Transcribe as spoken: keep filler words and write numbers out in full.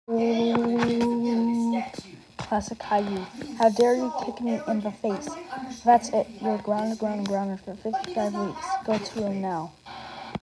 Ooh, classic Caillou. How dare you kick me in the face? That's it. You're grounded, grounded, grounded for fifty-five weeks. Go to room now.